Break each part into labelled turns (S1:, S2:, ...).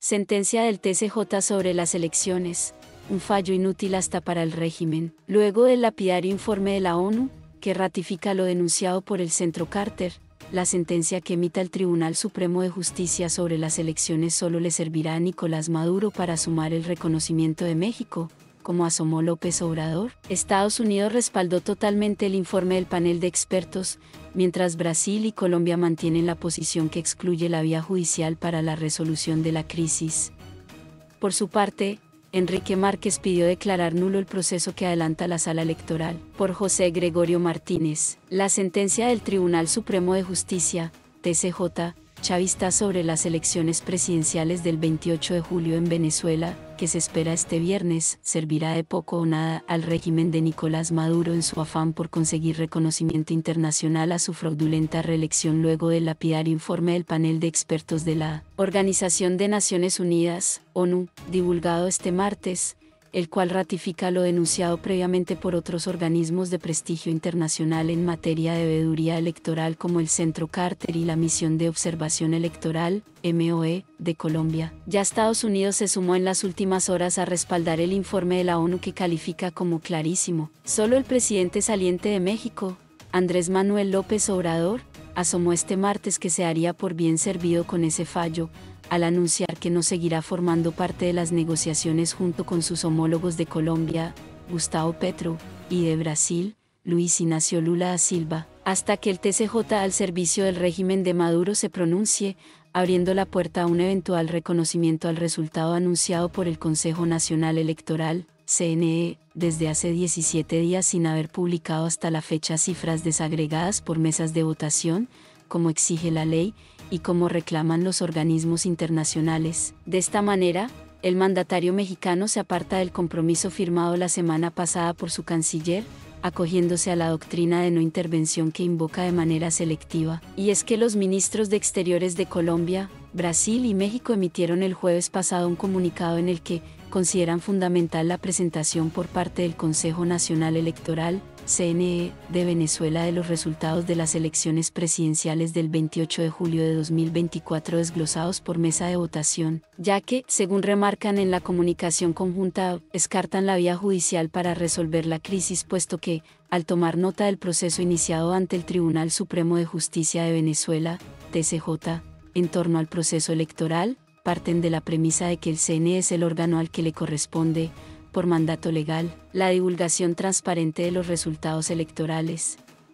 S1: Sentencia del TCJ sobre las elecciones, un fallo inútil hasta para el régimen. Luego del lapidario informe de la ONU, que ratifica lo denunciado por el Centro Carter, la sentencia que emita el Tribunal Supremo de Justicia sobre las elecciones solo le servirá a Nicolás Maduro para sumar el reconocimiento de México, como asomó López Obrador. Estados Unidos respaldó totalmente el informe del panel de expertos, mientras Brasil y Colombia mantienen la posición que excluye la vía judicial para la resolución de la crisis. Por su parte, Enrique Márquez pidió declarar nulo el proceso que adelanta la Sala Electoral. Por José Gregorio Martínez, la sentencia del Tribunal Supremo de Justicia, TCJ, chavista sobre las elecciones presidenciales del 28 de julio en Venezuela, que se espera este viernes, servirá de poco o nada al régimen de Nicolás Maduro en su afán por conseguir reconocimiento internacional a su fraudulenta reelección luego del lapidario informe del panel de expertos de la Organización de Naciones Unidas, ONU, divulgado este martes, el cual ratifica lo denunciado previamente por otros organismos de prestigio internacional en materia de veeduría electoral como el Centro Carter y la Misión de Observación Electoral, MOE, de Colombia. Ya Estados Unidos se sumó en las últimas horas a respaldar el informe de la ONU que califica como clarísimo. Solo el presidente saliente de México, Andrés Manuel López Obrador, asomó este martes que se haría por bien servido con ese fallo, al anunciar que no seguirá formando parte de las negociaciones junto con sus homólogos de Colombia, Gustavo Petro, y de Brasil, Luis Ignacio Lula da Silva, hasta que el TCJ al servicio del régimen de Maduro se pronuncie, abriendo la puerta a un eventual reconocimiento al resultado anunciado por el Consejo Nacional Electoral, CNE, desde hace 17 días sin haber publicado hasta la fecha cifras desagregadas por mesas de votación, como exige la ley, y como reclaman los organismos internacionales. De esta manera, el mandatario mexicano se aparta del compromiso firmado la semana pasada por su canciller, acogiéndose a la doctrina de no intervención que invoca de manera selectiva. Y es que los ministros de Exteriores de Colombia, Brasil y México emitieron el jueves pasado un comunicado en el que consideran fundamental la presentación por parte del Consejo Nacional Electoral, CNE, de Venezuela de los resultados de las elecciones presidenciales del 28 de julio de 2024 desglosados por mesa de votación, ya que, según remarcan en la comunicación conjunta, descartan la vía judicial para resolver la crisis puesto que, al tomar nota del proceso iniciado ante el Tribunal Supremo de Justicia de Venezuela, TCJ, en torno al proceso electoral, parten de la premisa de que el CNE es el órgano al que le corresponde, por mandato legal, la divulgación transparente de los resultados electorales.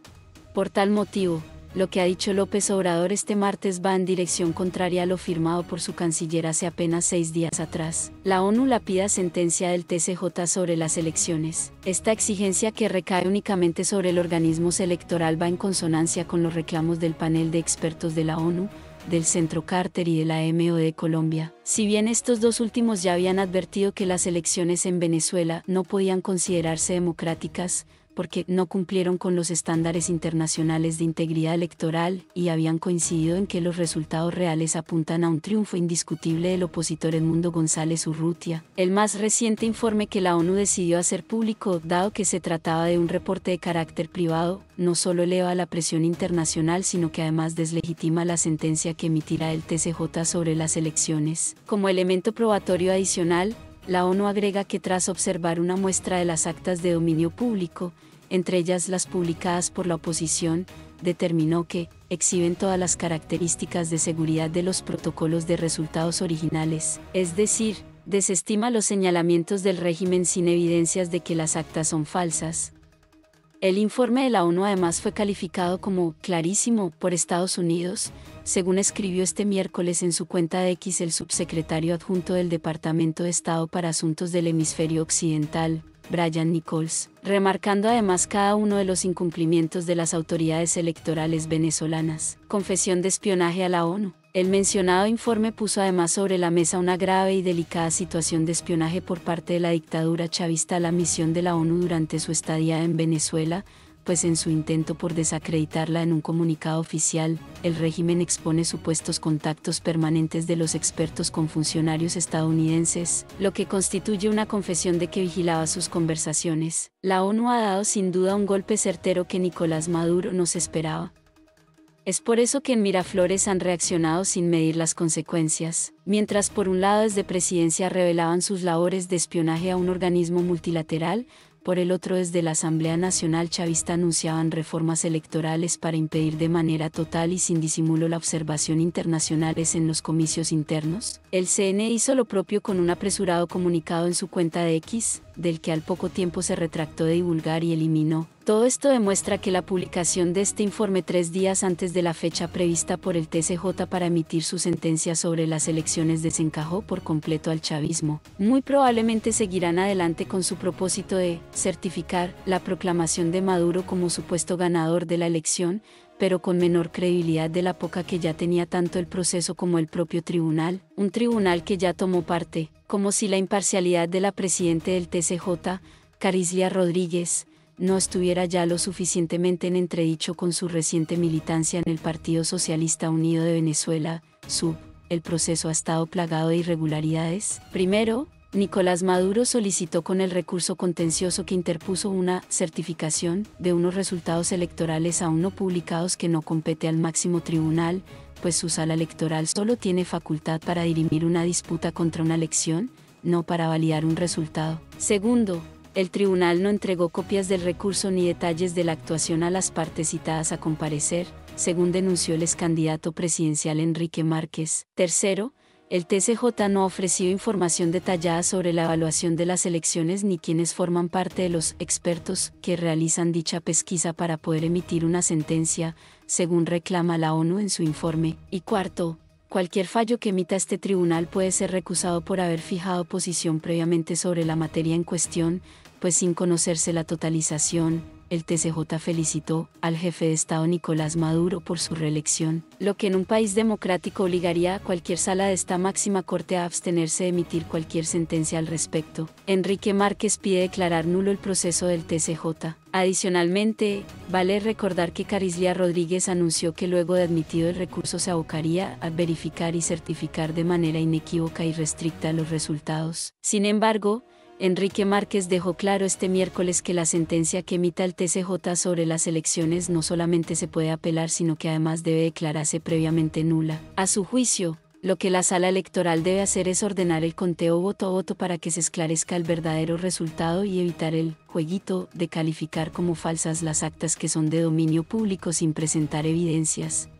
S1: Por tal motivo, lo que ha dicho López Obrador este martes va en dirección contraria a lo firmado por su canciller hace apenas 6 días atrás. La ONU lapida sentencia del TCJ sobre las elecciones. Esta exigencia que recae únicamente sobre el organismo electoral va en consonancia con los reclamos del panel de expertos de la ONU, del Centro Carter y de la MOE de Colombia. Si bien estos dos últimos ya habían advertido que las elecciones en Venezuela no podían considerarse democráticas, porque no cumplieron con los estándares internacionales de integridad electoral y habían coincidido en que los resultados reales apuntan a un triunfo indiscutible del opositor Edmundo González Urrutia. El más reciente informe que la ONU decidió hacer público, dado que se trataba de un reporte de carácter privado, no solo eleva la presión internacional sino que además deslegitima la sentencia que emitirá el TCJ sobre las elecciones. Como elemento probatorio adicional, la ONU agrega que tras observar una muestra de las actas de dominio público, entre ellas las publicadas por la oposición, determinó que exhiben todas las características de seguridad de los protocolos de resultados originales, es decir, desestima los señalamientos del régimen sin evidencias de que las actas son falsas. El informe de la ONU además fue calificado como clarísimo por Estados Unidos, según escribió este miércoles en su cuenta de X el subsecretario adjunto del Departamento de Estado para Asuntos del Hemisferio Occidental, Brian Nichols, remarcando además cada uno de los incumplimientos de las autoridades electorales venezolanas. Confesión de espionaje a la ONU. El mencionado informe puso además sobre la mesa una grave y delicada situación de espionaje por parte de la dictadura chavista a la misión de la ONU durante su estadía en Venezuela, pues en su intento por desacreditarla en un comunicado oficial, el régimen expone supuestos contactos permanentes de los expertos con funcionarios estadounidenses, lo que constituye una confesión de que vigilaba sus conversaciones. La ONU ha dado sin duda un golpe certero que Nicolás Maduro no se esperaba. Es por eso que en Miraflores han reaccionado sin medir las consecuencias. Mientras por un lado desde Presidencia revelaban sus labores de espionaje a un organismo multilateral, por el otro desde la Asamblea Nacional Chavista anunciaban reformas electorales para impedir de manera total y sin disimulo la observación internacionales en los comicios internos. El CNE hizo lo propio con un apresurado comunicado en su cuenta de X, del que al poco tiempo se retractó de divulgar y eliminó. Todo esto demuestra que la publicación de este informe 3 días antes de la fecha prevista por el TCJ para emitir su sentencia sobre las elecciones desencajó por completo al chavismo. Muy probablemente seguirán adelante con su propósito de certificar la proclamación de Maduro como supuesto ganador de la elección, pero con menor credibilidad de la poca que ya tenía tanto el proceso como el propio tribunal, un tribunal que ya tomó parte, como si la imparcialidad de la presidente del TCJ, Carlislia Rodríguez, no estuviera ya lo suficientemente en entredicho con su reciente militancia en el Partido Socialista Unido de Venezuela, SUV. El proceso ha estado plagado de irregularidades. Primero, Nicolás Maduro solicitó con el recurso contencioso que interpuso una certificación de unos resultados electorales aún no publicados que no compete al máximo tribunal, pues su sala electoral solo tiene facultad para dirimir una disputa contra una elección, no para validar un resultado. Segundo, el tribunal no entregó copias del recurso ni detalles de la actuación a las partes citadas a comparecer, según denunció el excandidato presidencial Enrique Márquez. Tercero, el TCJ no ha ofrecido información detallada sobre la evaluación de las elecciones ni quienes forman parte de los expertos que realizan dicha pesquisa para poder emitir una sentencia, según reclama la ONU en su informe. Y cuarto, cualquier fallo que emita este tribunal puede ser recusado por haber fijado posición previamente sobre la materia en cuestión, pues sin conocerse la totalización, el TCJ felicitó al jefe de Estado Nicolás Maduro por su reelección, lo que en un país democrático obligaría a cualquier sala de esta máxima corte a abstenerse de emitir cualquier sentencia al respecto. Enrique Márquez pide declarar nulo el proceso del TCJ. Adicionalmente, vale recordar que Carlislia Rodríguez anunció que luego de admitido el recurso se abocaría a verificar y certificar de manera inequívoca y restricta los resultados. Sin embargo, Enrique Márquez dejó claro este miércoles que la sentencia que emita el TCJ sobre las elecciones no solamente se puede apelar sino que además debe declararse previamente nula. A su juicio, lo que la sala electoral debe hacer es ordenar el conteo voto a voto para que se esclarezca el verdadero resultado y evitar el jueguito de calificar como falsas las actas que son de dominio público sin presentar evidencias.